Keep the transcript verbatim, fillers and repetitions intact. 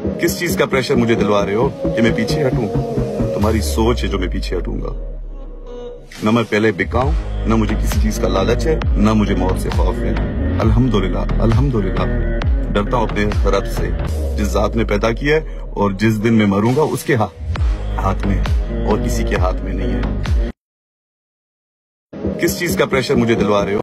किस चीज का प्रेशर मुझे दिलवा रहे हो कि मैं पीछे हटूं? तुम्हारी सोच है जो मैं पीछे हटूंगा। न मैं पहले बिकाऊं, न मुझे किसी चीज का लालच है, न मुझे मौत से खौफ है। अल्हम्दुलिल्लाह, अल्हम्दुलिल्लाह। डरता हूं अपने रब से, जिस जात ने पैदा किया है, और जिस दिन मैं मरूंगा उसके हा, हाथ में है और किसी के हाथ में नहीं है। किस चीज का प्रेशर मुझे दिलवा रहे हो?